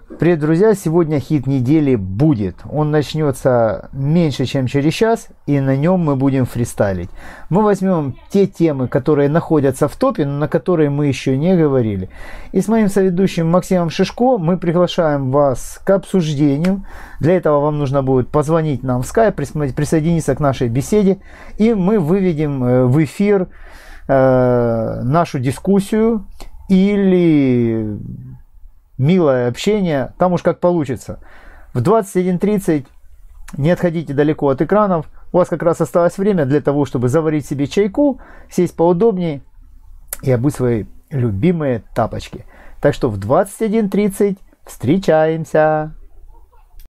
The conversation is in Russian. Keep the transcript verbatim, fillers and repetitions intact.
Привет, друзья! Сегодня хит недели будет. Он начнется меньше, чем через час, и на нем мы будем фристайлить. Мы возьмем те темы, которые находятся в топе, но на которые мы еще не говорили. И с моим соведущим Максимом Шишко мы приглашаем вас к обсуждению. Для этого вам нужно будет позвонить нам в скайп, присоединиться к нашей беседе, и мы выведем в эфир э, нашу дискуссию или милое общение, там уж как получится. В двадцать один тридцать не отходите далеко от экранов. У вас как раз осталось время для того, чтобы заварить себе чайку, сесть поудобнее и обуть свои любимые тапочки. Так что в двадцать один тридцать встречаемся.